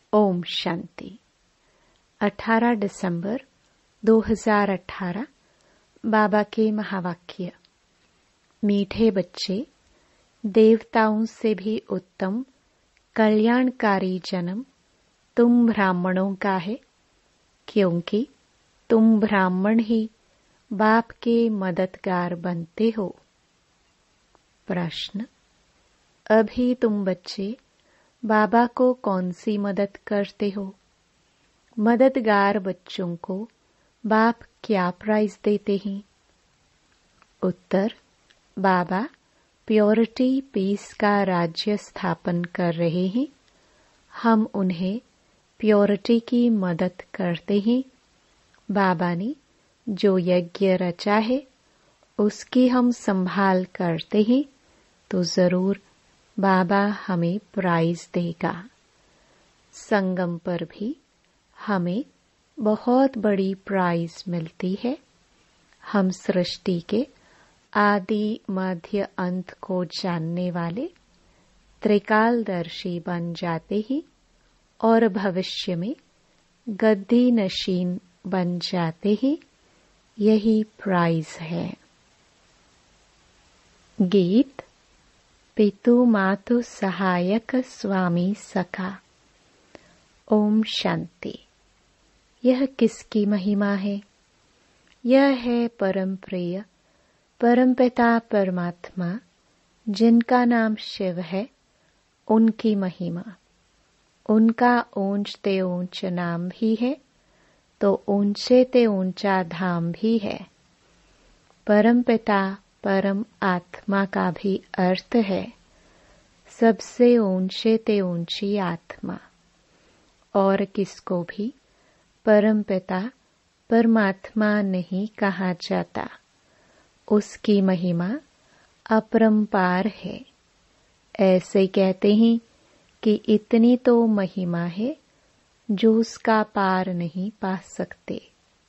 ओम शांति। 18 दिसंबर 2018 बाबा के महावाक्य। मीठे बच्चे, देवताओं से भी उत्तम कल्याणकारी जन्म तुम ब्राह्मणों का है, क्योंकि तुम ब्राह्मण ही बाप के मददगार बनते हो। प्रश्न: अभी तुम बच्चे बाबा को कौन सी मदद करते हो? मददगार बच्चों को बाप क्या प्राइज देते हैं? उत्तर: बाबा प्योरिटी पीस का राज्य स्थापन कर रहे हैं। हम उन्हें प्योरिटी की मदद करते हैं। बाबा ने जो यज्ञ रचा है उसकी हम संभाल करते हैं, तो जरूर बाबा हमें प्राइज देगा। संगम पर भी हमें बहुत बड़ी प्राइज मिलती है। हम सृष्टि के आदि मध्य अंत को जानने वाले त्रिकालदर्शी बन जाते ही और भविष्य में गद्दी नशीन बन जाते ही। यही प्राइज है। गीत पितु मातु सहायक स्वामी सखा। ओम शांति। यह किसकी महिमा है? यह है परम प्रिय परमपिता परमात्मा, जिनका नाम शिव है, उनकी महिमा। उनका ऊंचते ऊंच नाम भी है, तो ऊंचे ते ऊंचा धाम भी है। परमपिता परम आत्मा का भी अर्थ है सबसे ऊंचे ते ऊंची आत्मा। और किसको भी परमपिता परमात्मा नहीं कहा जाता। उसकी महिमा अपरंपार है। ऐसे कहते हैं कि इतनी तो महिमा है जो उसका पार नहीं पा सकते।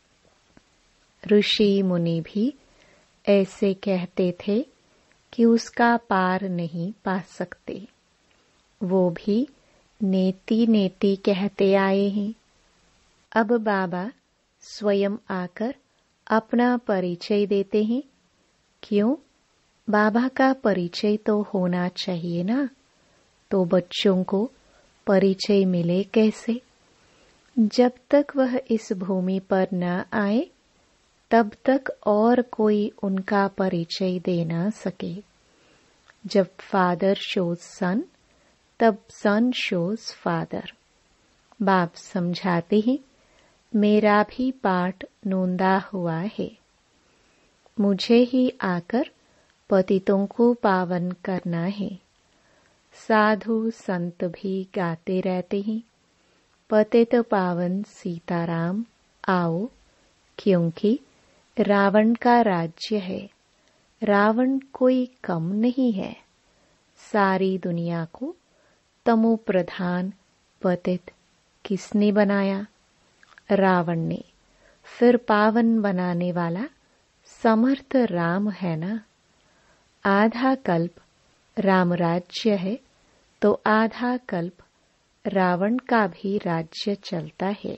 ऋषि मुनि भी ऐसे कहते थे कि उसका पार नहीं पा सकते। वो भी नेति नेति कहते आए हैं। अब बाबा स्वयं आकर अपना परिचय देते हैं। क्यों? बाबा का परिचय तो होना चाहिए ना। तो बच्चों को परिचय मिले कैसे? जब तक वह इस भूमि पर न आए तब तक और कोई उनका परिचय दे न सके। जब फादर शोज सन, तब सन शोज फादर। बाप समझाते हैं, मेरा भी पाठ नोंदा हुआ है। मुझे ही आकर पतितों को पावन करना है। साधु संत भी गाते रहते हैं, पतित पावन सीताराम आओ, क्योंकि रावण का राज्य है। रावण कोई कम नहीं है। सारी दुनिया को तमो प्रधान पतित किसने बनाया? रावण ने। फिर पावन बनाने वाला समर्थ राम है ना। आधा कल्प राम राज्य है, तो आधा कल्प रावण का भी राज्य चलता है।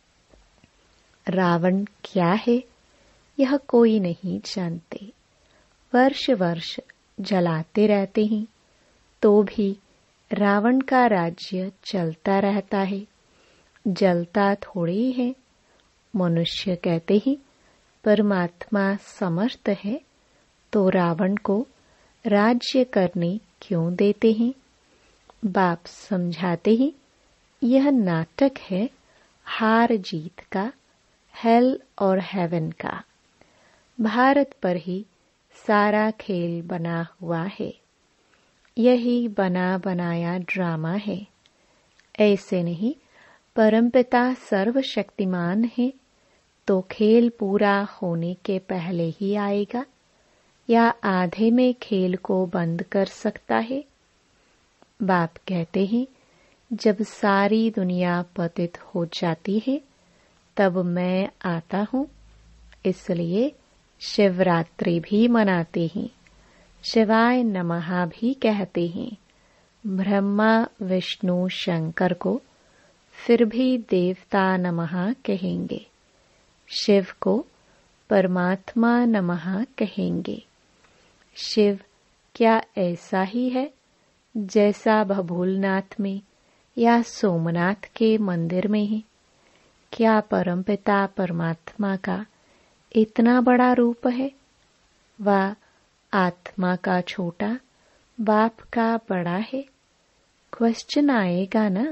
रावण क्या है यह कोई नहीं जानते। वर्ष वर्ष जलाते रहते हैं, तो भी रावण का राज्य चलता रहता है। जलता थोड़ी है। मनुष्य कहते हैं परमात्मा समर्थ है, तो रावण को राज्य करने क्यों देते हैं? बाप समझाते हैं, यह नाटक है हार जीत का, हेल और हेवन का। भारत पर ही सारा खेल बना हुआ है। यही बना बनाया ड्रामा है। ऐसे नहीं, परमपिता सर्वशक्तिमान है, तो खेल पूरा होने के पहले ही आएगा, या आधे में खेल को बंद कर सकता है? बाप कहते हैं, जब सारी दुनिया पतित हो जाती है तब मैं आता हूँ। इसलिए शिवरात्रि भी मनाते हैं, शिवाय नमः भी कहते हैं। ब्रह्मा विष्णु शंकर को फिर भी देवता नमः कहेंगे, शिव को परमात्मा नमः कहेंगे। शिव क्या ऐसा ही है जैसा भभूलनाथ में या सोमनाथ के मंदिर में है? क्या परमपिता परमात्मा का इतना बड़ा रूप है? वह आत्मा का छोटा, बाप का बड़ा है? क्वेश्चन आएगा ना।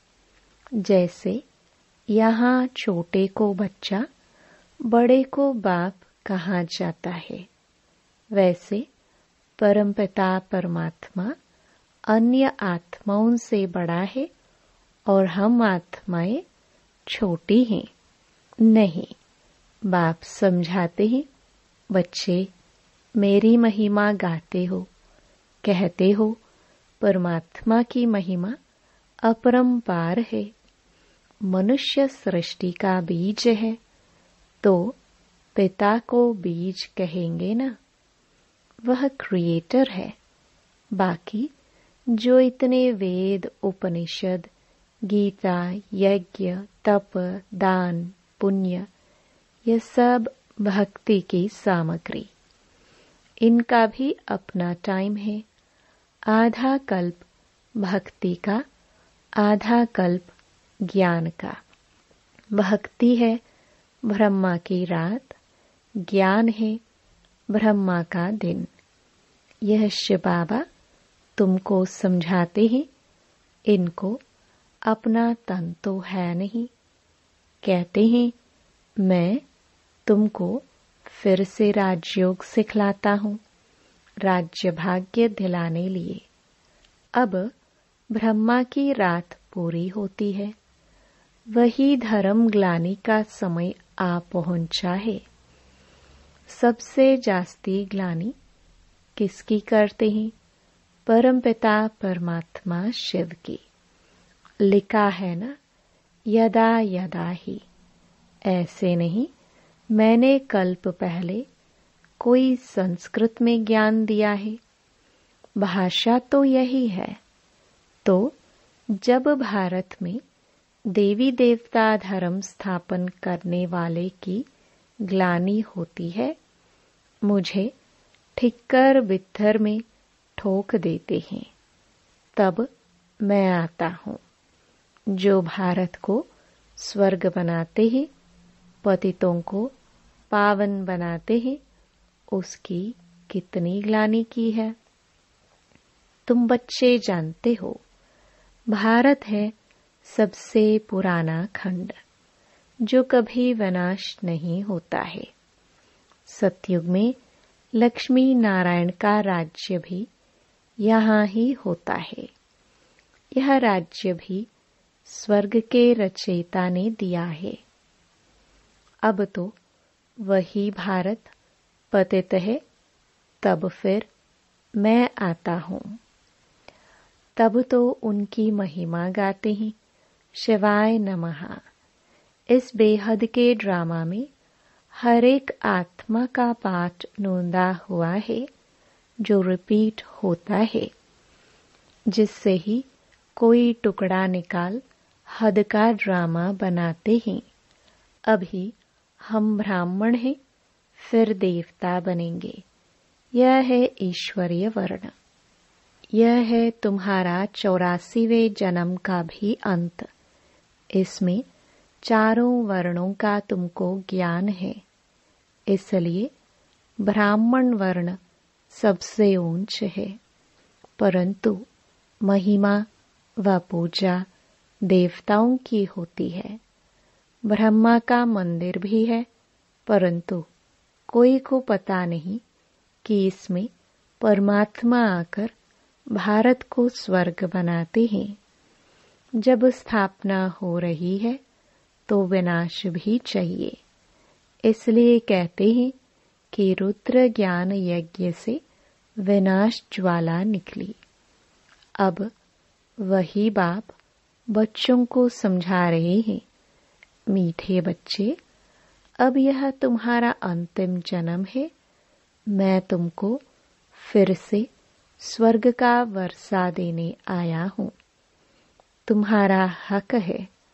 जैसे यहाँ छोटे को बच्चा, बड़े को बाप कहा जाता है, वैसे परमपिता परमात्मा अन्य आत्माओं से बड़ा है और हम आत्माएं छोटी हैं। नहीं, बाप समझाते हैं, बच्चे मेरी महिमा गाते हो, कहते हो परमात्मा की महिमा अपरंपार है। मनुष्य सृष्टि का बीज है, तो पिता को बीज कहेंगे ना। वह क्रिएटर है। बाकी जो इतने वेद, उपनिषद, गीता, यज्ञ, तप, दान, पुण्य, यह सब भक्ति की सामग्री। इनका भी अपना टाइम है। आधा कल्प भक्ति का, आधा कल्प ज्ञान का। भक्ति है ब्रह्मा की रात, ज्ञान है ब्रह्मा का दिन। यह शिव बाबा तुमको समझाते हैं। इनको अपना तन तो है नहीं। कहते हैं मैं तुमको फिर से राजयोग सिखलाता हूँ, राज्य भाग्य दिलाने लिए। अब ब्रह्मा की रात पूरी होती है, वही धर्म ग्लानि का समय आ पहुंचा है। सबसे जास्ती ग्लानि किसकी करते हैं? परमपिता परमात्मा शिव की। लिखा है ना, यदा यदा ही। ऐसे नहीं मैंने कल्प पहले कोई संस्कृत में ज्ञान दिया है। भाषा तो यही है। तो जब भारत में देवी देवता धर्म स्थापन करने वाले की ग्लानि होती है, मुझे ठिक्कर बित्थर में ठोक देते हैं। तब मैं आता हूँ। जो भारत को स्वर्ग बनाते हैं, पतितों को पावन बनाते हैं, उसकी कितनी ग्लानि की है। तुम बच्चे जानते हो, भारत है सबसे पुराना खंड, जो कभी विनाश नहीं होता है। सतयुग में लक्ष्मी नारायण का राज्य भी यहाँ ही होता है। यह राज्य भी स्वर्ग के रचयिता ने दिया है। अब तो वही भारत पतित है। तब फिर मैं आता हूँ। तब तो उनकी महिमा गाते हैं, शिवाय नमः। इस बेहद के ड्रामा में हर एक आत्मा का पाठ नोंदा हुआ है, जो रिपीट होता है, जिससे ही कोई टुकड़ा निकाल हद का ड्रामा बनाते हैं। अभी हम ब्राह्मण हैं, फिर देवता बनेंगे। यह है ईश्वरीय वर्ण। यह है तुम्हारा 84वें जन्म का भी अंत। इसमें चारों वर्णों का तुमको ज्ञान है। इसलिए ब्राह्मण वर्ण सबसे ऊंच है। परंतु महिमा व पूजा देवताओं की होती है। ब्रह्मा का मंदिर भी है, परंतु कोई को पता नहीं कि इसमें परमात्मा आकर भारत को स्वर्ग बनाते हैं। जब स्थापना हो रही है तो विनाश भी चाहिए। इसलिए कहते हैं कि रुद्र ज्ञान यज्ञ से विनाश ज्वाला निकली। अब वही बाप बच्चों को समझा रहे हैं, मीठे बच्चे, अब यह तुम्हारा अंतिम जन्म है। मैं तुमको फिर से स्वर्ग का वर्षा देने आया हूँ। तुम्हारा हक है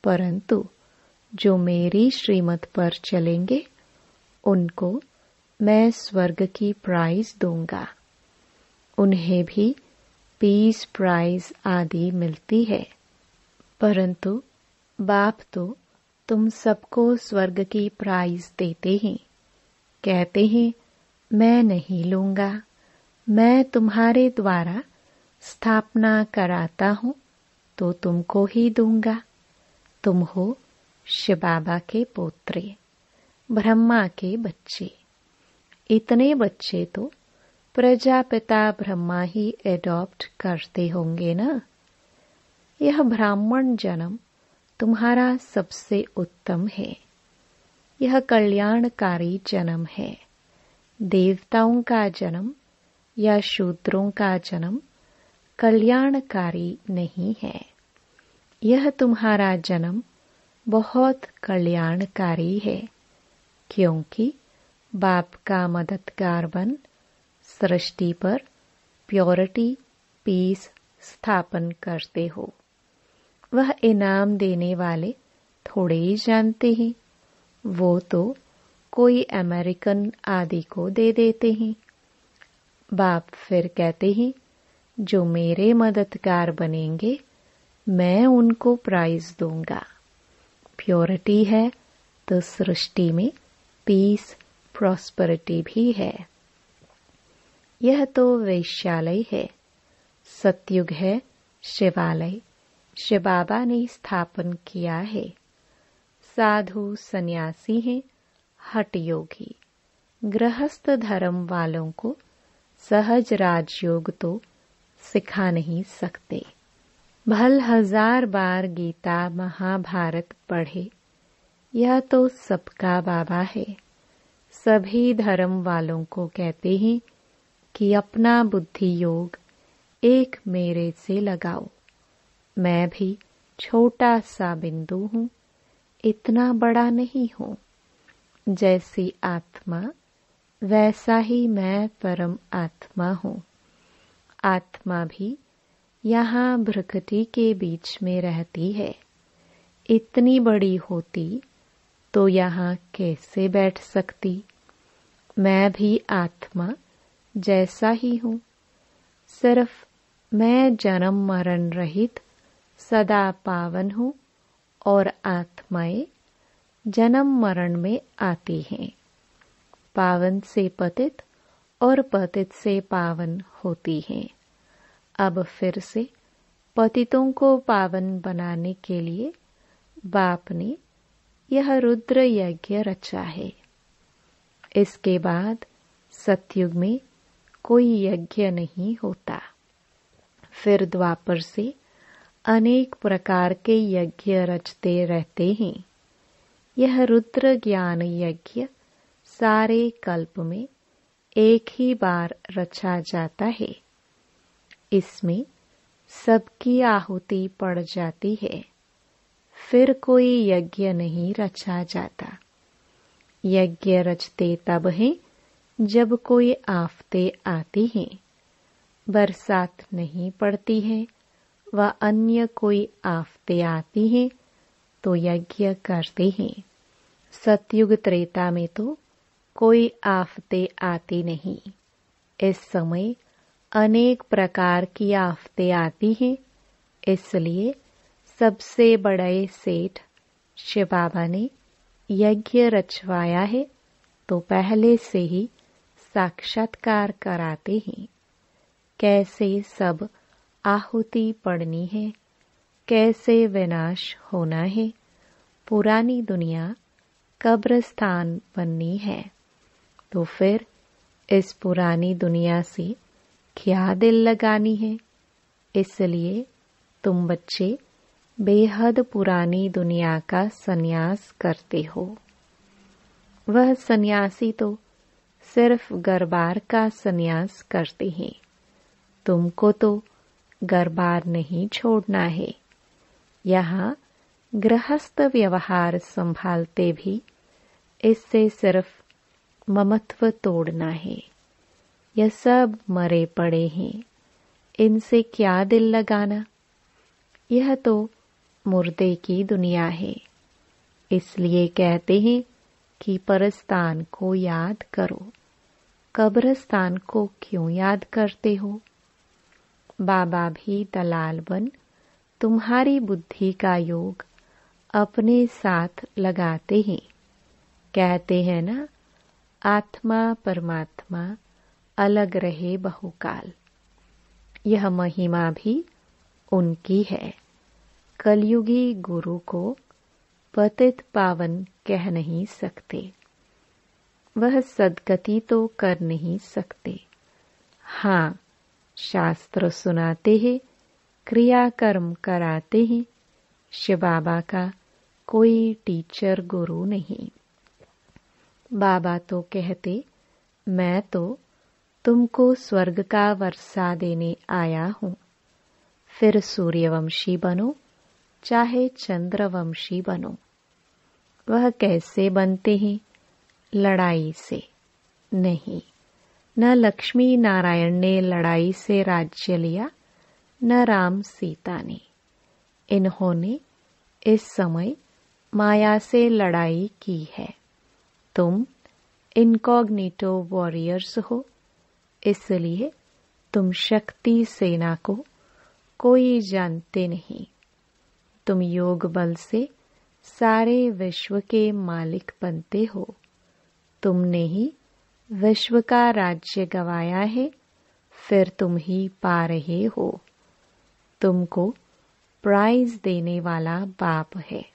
परंतु जो मेरी श्रीमत पर चलेंगे उनको मैं स्वर्ग की प्राइज दूंगा। उन्हें भी पीस प्राइज आदि मिलती है। परंतु बाप तो तुम सबको स्वर्ग की प्राइज देते हैं। कहते हैं मैं नहीं लूंगा, मैं तुम्हारे द्वारा स्थापना कराता हूँ तो तुमको ही दूंगा। तुम हो शिव बाबा के पोत्रे, ब्रह्मा के बच्चे। इतने बच्चे तो प्रजापिता ब्रह्मा ही एडॉप्ट करते होंगे ना। यह ब्राह्मण जन्म तुम्हारा सबसे उत्तम है। यह कल्याणकारी जन्म है। देवताओं का जन्म या शूद्रों का जन्म कल्याणकारी नहीं है। यह तुम्हारा जन्म बहुत कल्याणकारी है, क्योंकि बाप का मददगार बन सृष्टि पर प्योरिटी पीस स्थापन करते हो। वह इनाम देने वाले थोड़े ही जानते हैं, वो तो कोई अमेरिकन आदि को दे देते हैं। बाप फिर कहते हैं जो मेरे मददगार बनेंगे मैं उनको प्राइज दूंगा। प्योरिटी है तो सृष्टि में पीस प्रॉस्पेरिटी भी है। यह तो वैश्यालय है, सतयुग है शिवालय, शिव बाबा ने स्थापन किया है। साधु सन्यासी हैं, हठ योगी। गृहस्थ धर्म वालों को सहज राजयोग तो सिखा नहीं सकते। भल 1000 बार गीता महाभारत पढ़े, यह तो सबका बाबा है। सभी धर्म वालों को कहते हैं कि अपना बुद्धि योग एक मेरे से लगाओ। मैं भी छोटा सा बिंदु हूँ, इतना बड़ा नहीं हूँ। जैसी आत्मा वैसा ही मैं परम आत्मा हूँ। आत्मा भी यहाँ भ्रकुटी के बीच में रहती है। इतनी बड़ी होती तो यहाँ कैसे बैठ सकती। मैं भी आत्मा जैसा ही हूँ, सिर्फ मैं जन्म मरण रहित सदा पावन हूँ और आत्माएं जन्म मरण में आती हैं। पावन से पतित और पतित से पावन होती हैं। अब फिर से पतितों को पावन बनाने के लिए बाप ने यह रुद्र यज्ञ रचा है। इसके बाद सतयुग में कोई यज्ञ नहीं होता। फिर द्वापर से अनेक प्रकार के यज्ञ रचते रहते हैं। यह रुद्र ज्ञान यज्ञ सारे कल्प में एक ही बार रचा जाता है। इसमें सबकी आहुति पड़ जाती है। फिर कोई यज्ञ नहीं रचा जाता। यज्ञ रचते तब हैं जब कोई आफतें आती हैं, बरसात नहीं पड़ती है व अन्य कोई आफतें आती हैं तो यज्ञ करते हैं। सतयुग त्रेता में तो कोई आफतें आती नहीं। इस समय अनेक प्रकार की आफतें आती हैं, इसलिए सबसे बड़े सेठ शिव बाबा ने यज्ञ रचवाया है तो पहले से ही साक्षात्कार कराते हैं। कैसे सब आहुति पड़नी है, कैसे विनाश होना है, पुरानी दुनिया कब्रस्तान बननी है, तो फिर इस पुरानी दुनिया से क्या दिल लगानी है। इसलिए तुम बच्चे बेहद पुरानी दुनिया का सन्यास करते हो। वह सन्यासी तो सिर्फ गरबार का सन्यास करते हैं। तुमको तो गरबार नहीं छोड़ना है। यहाँ गृहस्थ व्यवहार संभालते भी इससे सिर्फ ममत्व तोड़ना है। यह सब मरे पड़े हैं, इनसे क्या दिल लगाना। यह तो मुर्दे की दुनिया है। इसलिए कहते हैं कि परस्तान को याद करो। कब्रस्तान को क्यों याद करते हो? बाबा भी दलाल बन तुम्हारी बुद्धि का योग अपने साथ लगाते हैं। कहते हैं ना, आत्मा परमात्मा अलग रहे बहुकाल। यह महिमा भी उनकी है। कलयुगी गुरु को पतित पावन कह नहीं सकते। वह सद्गति तो कर नहीं सकते। हाँ, शास्त्र सुनाते हैं, क्रियाकर्म कराते हैं। शिव बाबा का कोई टीचर गुरु नहीं। बाबा तो कहते, मैं तो तुमको स्वर्ग का वर्षा देने आया हूँ। फिर सूर्यवंशी बनो चाहे चंद्रवंशी बनो। वह कैसे बनते हैं? लड़ाई से नहीं। न लक्ष्मी नारायण ने लड़ाई से राज्य लिया, न राम सीता ने। इन्होंने इस समय माया से लड़ाई की है। तुम इनकॉग्निटो वॉरियर्स हो, इसलिए तुम शक्ति सेना को कोई जानते नहीं। तुम योग बल से सारे विश्व के मालिक बनते हो। तुमने ही विश्व का राज्य गवाया है, फिर तुम ही पा रहे हो। तुमको प्राइज देने वाला बाप है।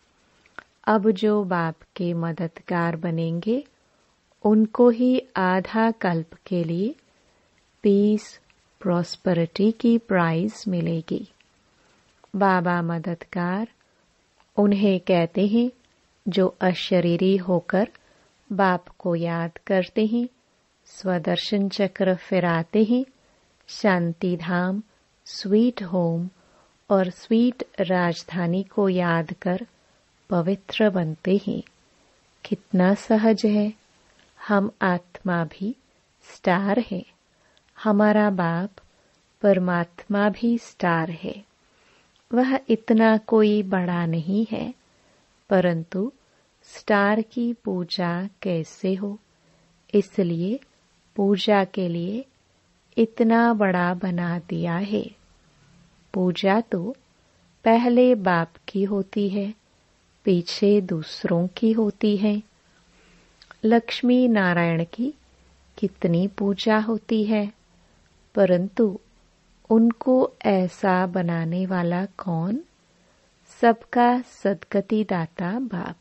अब जो बाप के मददगार बनेंगे उनको ही आधा कल्प के लिए पीस प्रॉस्पेरिटी की प्राइज मिलेगी। बाबा मददगार उन्हें कहते हैं जो अशरीरी होकर बाप को याद करते हैं, स्वदर्शन चक्र फिराते हैं, शांति धाम, स्वीट होम और स्वीट राजधानी को याद कर पवित्र बनते हैं। कितना सहज है। हम आत्मा भी स्टार है। हमारा बाप परमात्मा भी स्टार है। वह इतना कोई बड़ा नहीं है, परंतु स्टार की पूजा कैसे हो, इसलिए पूजा के लिए इतना बड़ा बना दिया है। पूजा तो पहले बाप की होती है, पीछे दूसरों की होती है। लक्ष्मी नारायण की कितनी पूजा होती है, परंतु उनको ऐसा बनाने वाला कौन? सबका सद्गति दाता बाप।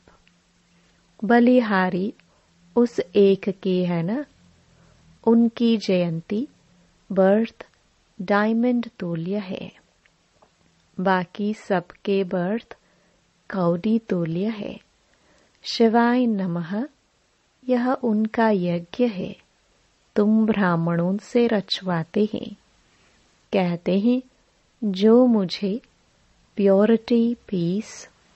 बलिहारी उस एक की है ना। उनकी जयंती बर्थ डायमंड तुल्य है। बाकी सबके बर्थ कौड़ी तुल्य है। शिवाय नमः, यह उनका यज्ञ है। तुम ब्राह्मणों से रचवाते हैं। कहते हैं जो मुझे प्योरिटी पीस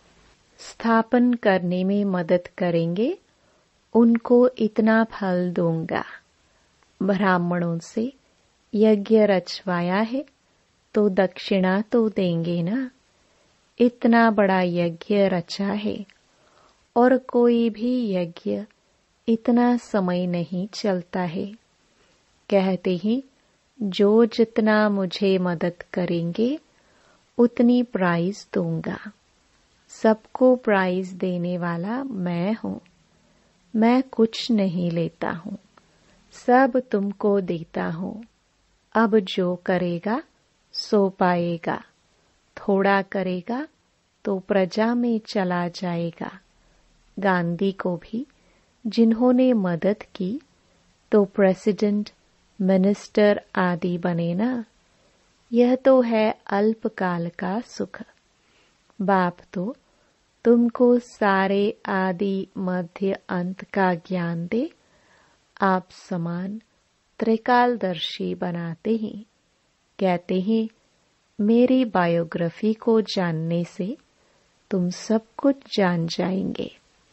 स्थापन करने में मदद करेंगे उनको इतना फल दूंगा। ब्राह्मणों से यज्ञ रचवाया है तो दक्षिणा तो देंगे ना। इतना बड़ा यज्ञ रचा है और कोई भी यज्ञ इतना समय नहीं चलता है। कहते हैं जो जितना मुझे मदद करेंगे उतनी प्राइज दूंगा। सबको प्राइज देने वाला मैं हूँ। मैं कुछ नहीं लेता हूँ, सब तुमको देता हूँ। अब जो करेगा सो पाएगा। थोड़ा करेगा तो प्रजा में चला जाएगा। गांधी को भी जिन्होंने मदद की तो प्रेसिडेंट, मिनिस्टर आदि बने ना। यह तो है अल्पकाल का सुख। बाप तो तुमको सारे आदि मध्य अंत का ज्ञान दे आप समान त्रिकालदर्शी बनाते हैं। कहते हैं मेरी बायोग्राफी को जानने से तुम सब कुछ जान जाएंगे।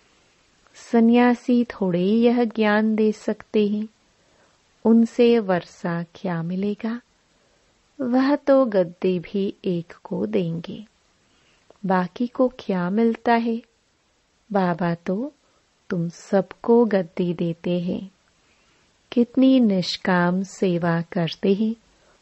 सन्यासी थोड़े यह ज्ञान दे सकते हैं। उनसे वर्षा क्या मिलेगा? वह तो गद्दी भी एक को देंगे। बाकी को क्या मिलता है? बाबा तो तुम सबको गद्दी देते हैं। कितनी निष्काम सेवा करते हैं,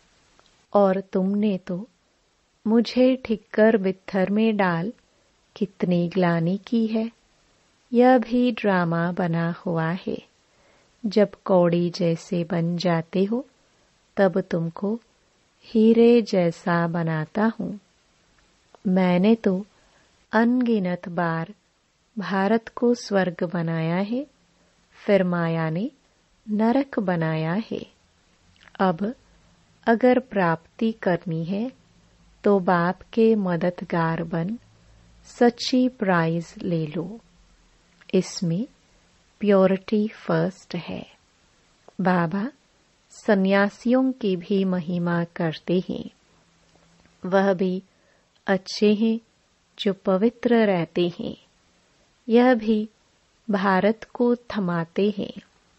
और तुमने तो मुझे ठिक्कर बित्थर में डाल कितनी ग्लानि की है। यह भी ड्रामा बना हुआ है। जब कौड़ी जैसे बन जाते हो तब तुमको हीरे जैसा बनाता हूँ। मैंने तो अनगिनत बार भारत को स्वर्ग बनाया है, फिर माया ने नरक बनाया है। अब अगर प्राप्ति करनी है तो बाप के मददगार बन सच्ची प्राइज ले लो। इसमें प्योरिटी फर्स्ट है। बाबा सन्यासियों की भी महिमा करते हैं। वह भी अच्छे हैं जो पवित्र रहते हैं। यह भी भारत को थमाते हैं,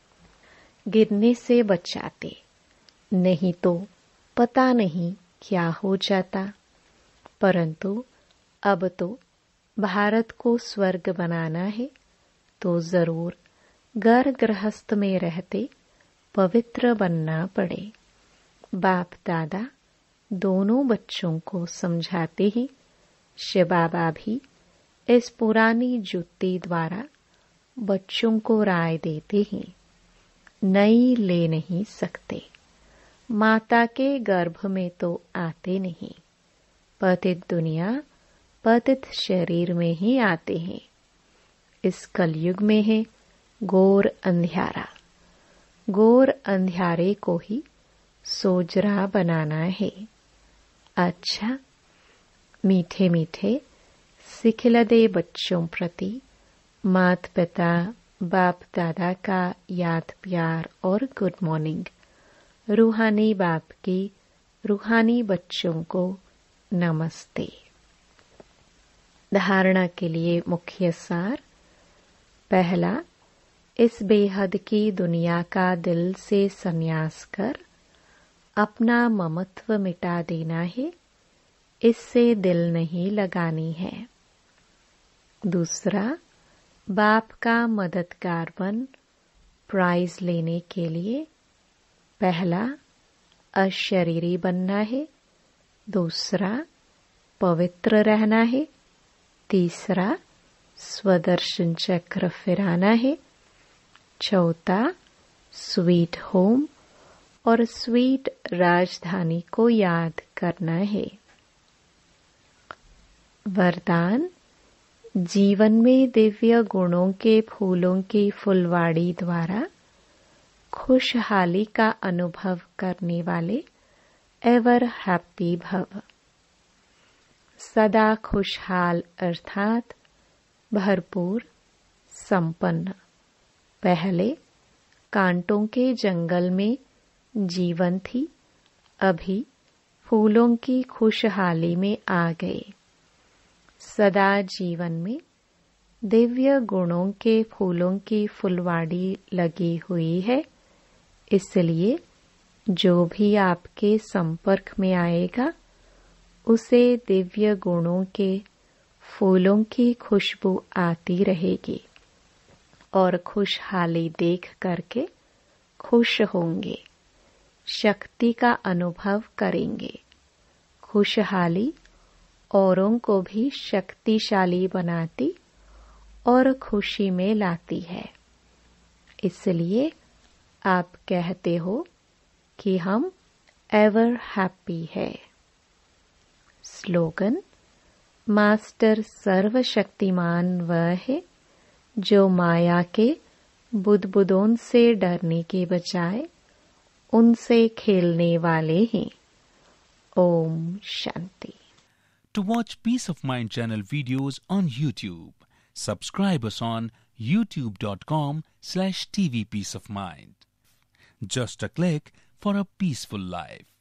गिरने से बचाते, नहीं तो पता नहीं क्या हो जाता। परंतु अब तो भारत को स्वर्ग बनाना है तो जरूर घर गृहस्थ में रहते पवित्र बनना पड़े। बाप दादा दोनों बच्चों को समझाते हैं। शिव बाबा भी इस पुरानी जुत्ती द्वारा बच्चों को राय देते हैं। नई ले नहीं सकते। माता के गर्भ में तो आते नहीं। पतित दुनिया पतित शरीर में ही आते हैं। इस कलयुग में है घोर अंधियारा। घोर अंधियारे को ही सोजरा बनाना है। अच्छा, मीठे मीठे सिखिलदे बच्चों प्रति मात पिता बाप दादा का याद प्यार और गुड मॉर्निंग। रूहानी बाप की रूहानी बच्चों को नमस्ते। धारणा के लिए मुख्य सार। पहला, इस बेहद की दुनिया का दिल से संन्यास कर अपना ममत्व मिटा देना है। इससे दिल नहीं लगानी है। दूसरा, बाप का मददगार बन प्राइज लेने के लिए पहला अशरीरी बनना है। दूसरा, पवित्र रहना है। तीसरा, स्वदर्शन चक्र फिराना है। चौथा, स्वीट होम और स्वीट राजधानी को याद करना है। वरदान, जीवन में दिव्य गुणों के फूलों की फुलवाड़ी द्वारा खुशहाली का अनुभव करने वाले एवर हैप्पी भव। सदा खुशहाल अर्थात भरपूर संपन्न। पहले कांटों के जंगल में जीवन थी, अभी फूलों की खुशहाली में आ गए। सदा जीवन में दिव्य गुणों के फूलों की फुलवाड़ी लगी हुई है। इसलिए जो भी आपके संपर्क में आएगा उसे दिव्य गुणों के फूलों की खुशबू आती रहेगी और खुशहाली देख करके खुश होंगे, शक्ति का अनुभव करेंगे। खुशहाली औरों को भी शक्तिशाली बनाती और खुशी में लाती है। इसलिए आप कहते हो कि हम एवर हैप्पी है। स्लोगन, मास्टर सर्वशक्तिमान वह है जो माया के बुदबुदों से डरने के बजाय उनसे खेलने वाले हैं। Om Shanti. To watch Peace of Mind channel videos on YouTube, subscribe us on youtube.com/tvpeaceofmind. Just a click for a peaceful life.